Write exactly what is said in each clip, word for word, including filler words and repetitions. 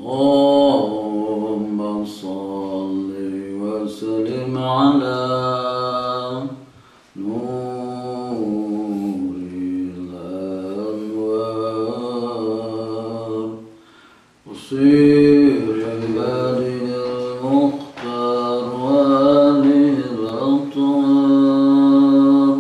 اللهم صل وسلم على نور الأنوار وسير عباده المختار وآله الأطهار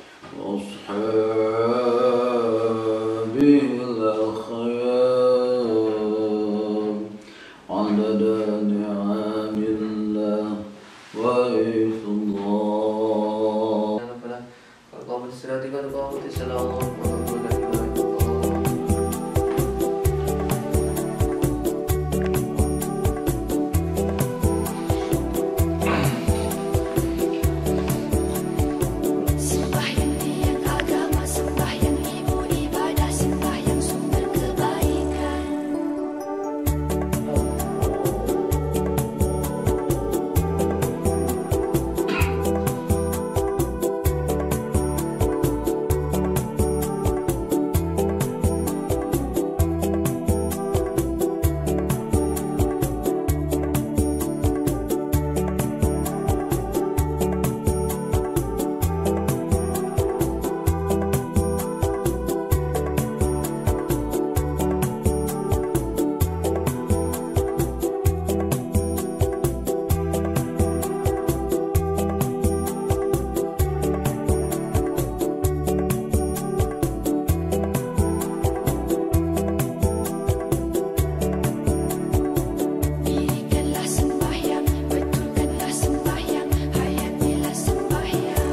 وأصحابه الأخيار عدد نعم الله وإفضال. Kalau berserah tiga kau Assalamualaikum warahmatullahi wabarakatuh. Sembahyang tiang agama, sembahyang ibu ibadah, sembahyang sumber kebaikan. Dirikanlah sembahyang, betulkanlah sembahyang, hayatilah sembahyang.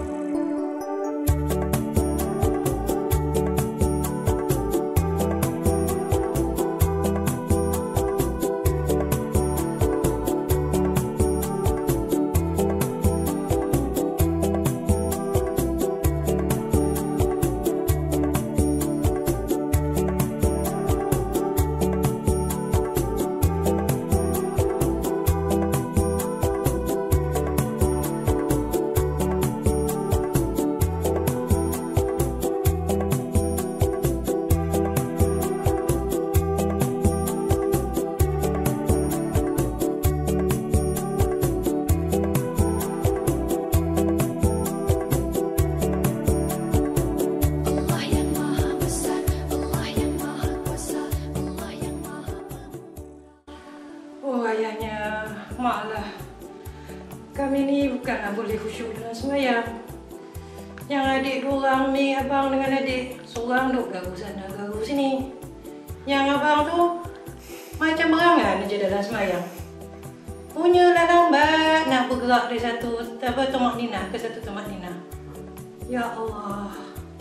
Allah yang maha besar, Allah yang maha kuasa, Allah yang maha pengasih. Oh ayahnya, maaflah. Kami ni bukanlah boleh khusyuk dalam sembahyang. Yang adik dua orang ni, abang dengan adik, seorang duk garu sana, garu sini. Yang abang tu macam berangan je dalam sembahyang. Punyalah lambat nak bergerak dari satu apa tomak nina ke satu tomak nina. Ya Allah.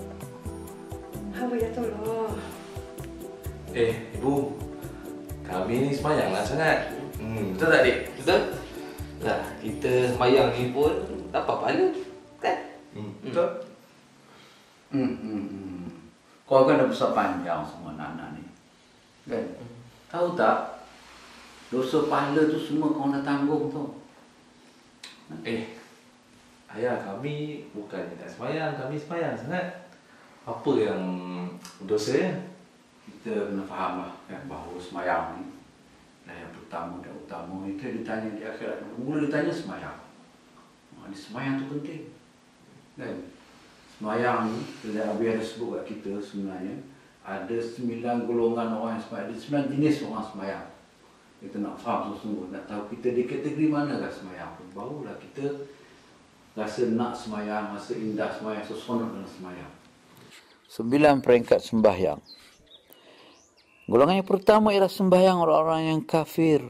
Hamba ya tolong. Eh, Ibu, kami ni semayanglah sangat. Hmm, betul tak, Dik? Betul? Nah, kita semayang ni pun dapat pahala, kan? Hmm, betul. Hmm, hmm, hmm. Kau kan dah besar panjang semua anak-anak ni. Kan? Tahu tak? Dosa pahala tu semua kau dah tanggung tu. Eh, ayah kami bukannya tak semayang, kami semayang sangat. Apa yang dosa ya? Kita kena faham lah kan, bahawa semayang ni dah yang pertama dan utama itu ditanya di akhirat. Mula ditanya semayang. Ha, semayang tu penting. Kan? Semayang ni, bila Abi ada sebut kat kita sebenarnya, ada sembilan golongan orang yang semayang, ada sembilan jenis orang semayang. Kita nak faham sungguh-sungguh, nak tahu kita di kategori mana kan semayang tu. Barulah kita rasa nak semayang, rasa indah semayang, seronok dalam semayang. Sembilan peringkat sembahyang. Golongan yang pertama ialah sembahyang orang-orang yang kafir.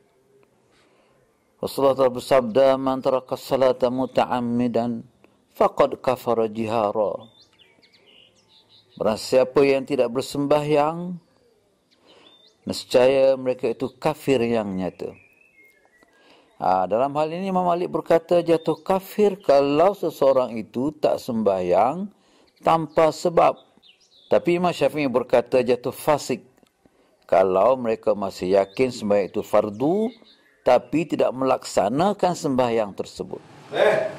Rasulullah telah bersabda, "Man taraka salata muta'ammidan faqad kafara jihara." Barang siapa yang tidak bersembahyang, nescaya mereka itu kafir yang nyata. Ha, dalam hal ini Imam Malik berkata jatuh kafir kalau seseorang itu tak sembahyang tanpa sebab. Tapi Imam Syafi'i berkata jatuh fasik kalau mereka masih yakin sembahyang itu fardu tapi tidak melaksanakan sembahyang tersebut. Eh.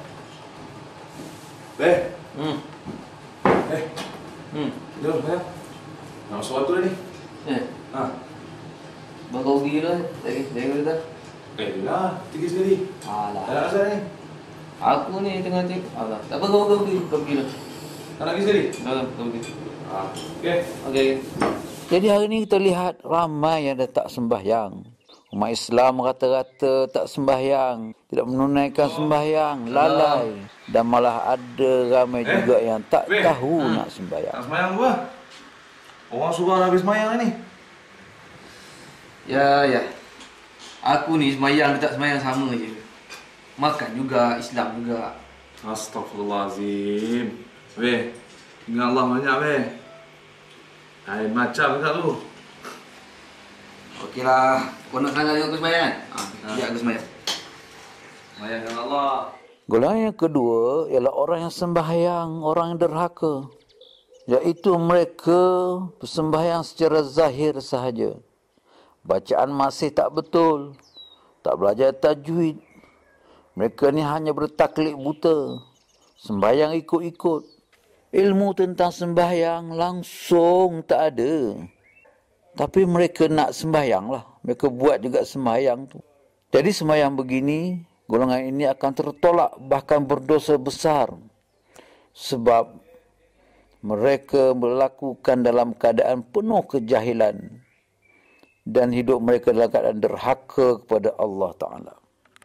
Eh. Hmm. Eh. Hmm. Jom, ya. Nak sesuatu dah ni. Eh. Ha. Baru pergi dah. Lagi, lagi dah. Eh lah, tiga sekali. Alah. Tak nak asal ni. Aku ni tengah tengok. Alah. Tak apa, kau pergi. Kau pergi dah. Tak nak pergi sekali. Dah, kau pergi. Ah, okey. Okey. Jadi hari ini kita lihat ramai yang dah tak sembahyang. Umat Islam rata-rata tak sembahyang, tidak menunaikan sembahyang, lalai. Dan malah ada ramai Eh, juga yang tak weh, tahu hmm. nak sembahyang. Tak semayang apa? Orang suruh dah habis semayang ni. Ya, ya. Aku ni semayang tak semayang sama je. Makan juga, Islam juga. Astaghfirullahalazim. Weh, ingat Allah banyak weh. Lain macam dekat tu. Okeylah. Kau nak sangat dengan aku semayang kan? Ha, biar aku semayang. Semayang dengan Allah. Golongan yang kedua ialah orang yang sembahyang, orang yang derhaka. Iaitu mereka bersembahyang secara zahir sahaja. Bacaan masih tak betul. Tak belajar tajwid. Mereka ni hanya bertaklid buta. Sembahyang ikut-ikut. Ilmu tentang sembahyang langsung tak ada. Tapi mereka nak sembahyang lah. Mereka buat juga sembahyang tu. Jadi sembahyang begini, golongan ini akan tertolak bahkan berdosa besar. Sebab mereka melakukan dalam keadaan penuh kejahilan. Dan hidup mereka dalam keadaan derhaka kepada Allah Ta'ala.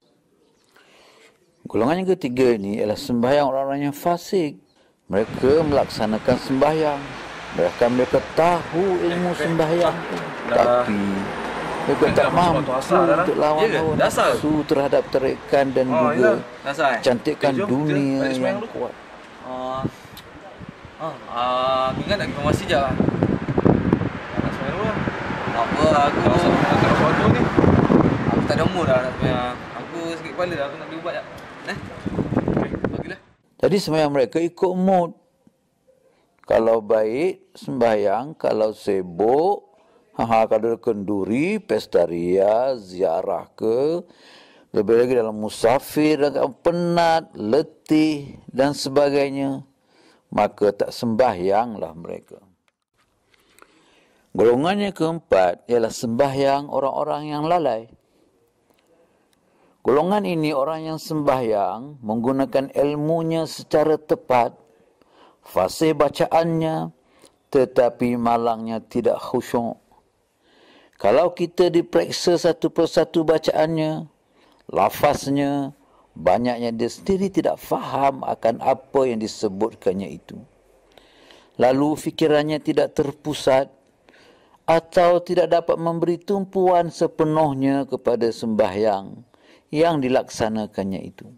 Golongan yang ketiga ini ialah sembahyang orang-orang yang fasik. Mereka melaksanakan sembahyang. Mereka mereka tahu ilmu sembahyang tu. Tapi mereka tak mampu untuk lawan hawa nafsu terhadap terikan dan juga cantikan dunia yang kuat. Ah, ah, ah, ingat nak informasi je. Nak semayang dulu lah. Apa aku Tak nak suatu ni. aku tak ada umur dah nak semayang. Aku sakit kepala dah, aku nak beli ubat jap. Eh? Okey, bagilah. Jadi sembahyang mereka ikut mood. Kalau baik, sembahyang. Kalau sibuk, ha, kalau kenduri, pesta ria, ziarah ke, lebih lagi dalam musafir, dan penat, letih dan sebagainya, maka tak sembahyanglah mereka. Golongan yang keempat ialah sembahyang orang-orang yang lalai. Golongan ini orang yang sembahyang menggunakan ilmunya secara tepat, fasih bacaannya, tetapi malangnya tidak khusyuk. Kalau kita diperiksa satu persatu bacaannya, lafaznya, banyaknya dia sendiri tidak faham akan apa yang disebutkannya itu. Lalu fikirannya tidak terpusat atau tidak dapat memberi tumpuan sepenuhnya kepada sembahyang yang dilaksanakannya itu.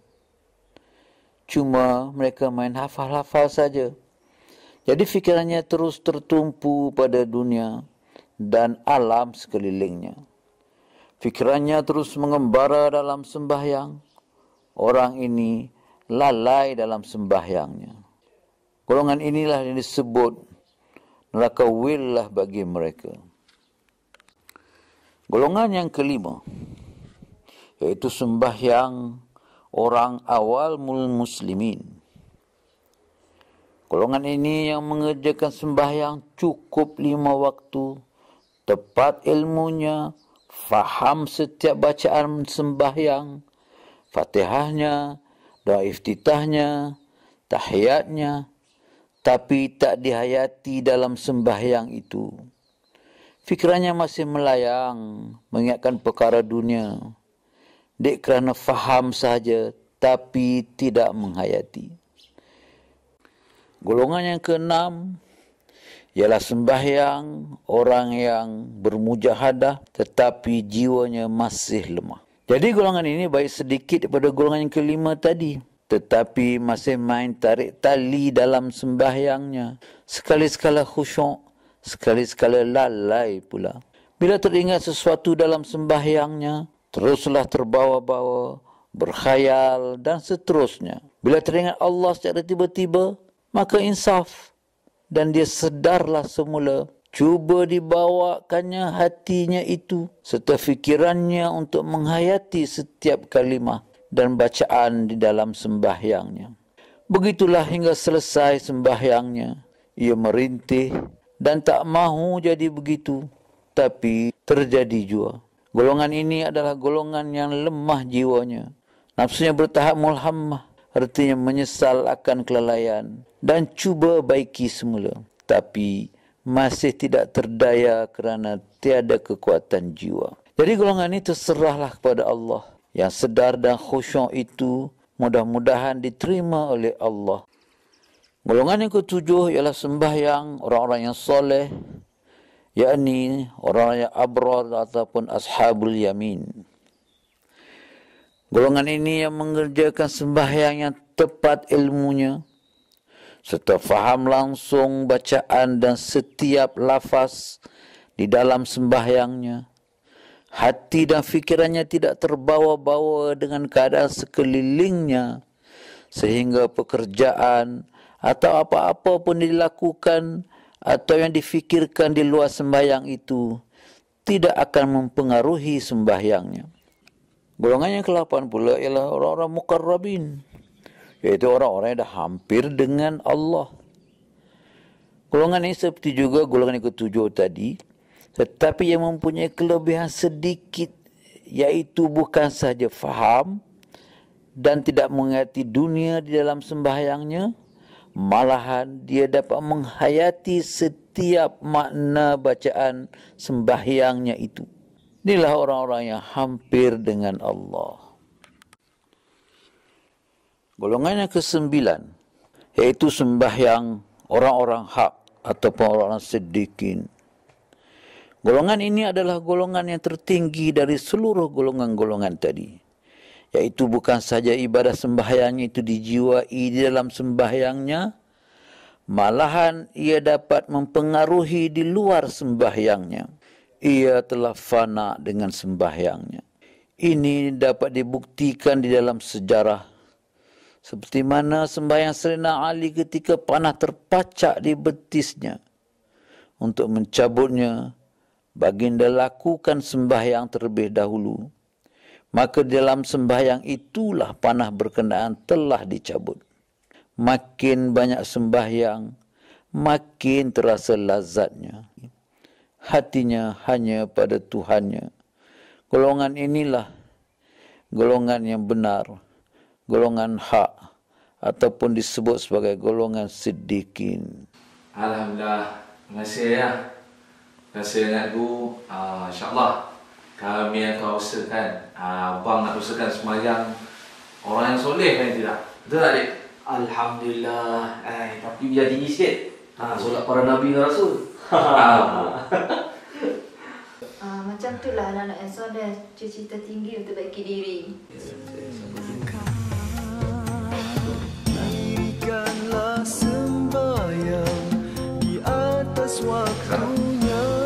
Cuma mereka main hafal-hafal saja. Jadi fikirannya terus tertumpu pada dunia dan alam sekelilingnya. Fikirannya terus mengembara dalam sembahyang. Orang ini lalai dalam sembahyangnya. Golongan inilah yang disebut neraka willah bagi mereka. Golongan yang kelima, iaitu sembahyang orang awal mul muslimin. Golongan ini yang mengerjakan sembahyang cukup lima waktu, tepat ilmunya, faham setiap bacaan sembahyang, Fatihahnya, doa iftitahnya, tahiyatnya, tapi tak dihayati dalam sembahyang itu. Fikirannya masih melayang, mengingatkan perkara dunia. Dek kerana faham sahaja, tapi tidak menghayati. Golongan yang keenam ialah sembahyang orang yang bermujahadah, tetapi jiwanya masih lemah. Jadi golongan ini baik sedikit daripada golongan yang kelima tadi, tetapi masih main tarik tali dalam sembahyangnya. Sekali-sekala khusyuk, sekali-sekala lalai pula. Bila teringat sesuatu dalam sembahyangnya, teruslah terbawa-bawa, berkhayal dan seterusnya. Bila teringat Allah secara tiba-tiba, maka insaf dan dia sedarlah semula. Cuba dibawakannya hatinya itu serta fikirannya untuk menghayati setiap kalimah dan bacaan di dalam sembahyangnya. Begitulah hingga selesai sembahyangnya. Ia merintih dan tak mahu jadi begitu. tetapi terjadi jua. Golongan ini adalah golongan yang lemah jiwanya. Nafsunya bertahap mulhammah, artinya menyesal akan kelalaian dan cuba baiki semula. Tapi masih tidak terdaya kerana tiada kekuatan jiwa. Jadi golongan ini terserahlah kepada Allah. Yang sedar dan khusyuk itu mudah-mudahan diterima oleh Allah. Golongan yang ketujuh ialah sembahyang orang-orang yang soleh, yakni orang yang abrar ataupun ashabul yamin. Golongan ini yang mengerjakan sembahyang yang tepat ilmunya, serta faham langsung bacaan dan setiap lafaz di dalam sembahyangnya. Hati dan fikirannya tidak terbawa-bawa dengan keadaan sekelilingnya, sehingga pekerjaan atau apa-apa pun dilakukan atau yang difikirkan di luar sembahyang itu tidak akan mempengaruhi sembahyangnya. Golongan yang ke-delapan pula ialah orang-orang muqarrabin, iaitu orang-orang yang dah hampir dengan Allah. Golongan ini seperti juga golongan yang ketujuh tadi, tetapi yang mempunyai kelebihan sedikit, iaitu bukan sahaja faham dan tidak mengerti dunia di dalam sembahyangnya, malahan dia dapat menghayati setiap makna bacaan sembahyangnya itu. Inilah orang-orang yang hampir dengan Allah. Golongan yang kesembilan, iaitu sembahyang orang-orang hak ataupun orang-orang siddiqin. Golongan ini adalah golongan yang tertinggi dari seluruh golongan-golongan tadi, iaitu bukan saja ibadah sembahyangnya itu dijiwai di dalam sembahyangnya, malahan ia dapat mempengaruhi di luar sembahyangnya. Ia telah fana dengan sembahyangnya. Ini dapat dibuktikan di dalam sejarah, seperti mana sembahyang Sayyidina Ali ketika panah terpacak di betisnya. Untuk mencabutnya, baginda lakukan sembahyang terlebih dahulu. Maka dalam sembahyang itulah panah berkenaan telah dicabut. Makin banyak sembahyang, makin terasa lazatnya. Hatinya hanya pada Tuhannya. Golongan inilah golongan yang benar, golongan hak, ataupun disebut sebagai golongan siddiqin. Alhamdulillah, terima kasih ya. Terima kasih denganku. Uh, InsyaAllah kami akan usahakan, uh, Abang nak usahakan semayang orang yang soleh kan tidak? Betul tak, adik? Alhamdulillah. Eh, tapi biar tinggi sikit. Ha, solat para Nabi dan Rasul. Ah. Ah, macam tu lah anak-anak yang soleh, cita-cita tinggi untuk baiki diri. Naikkanlah sembahyang di atas waktunya.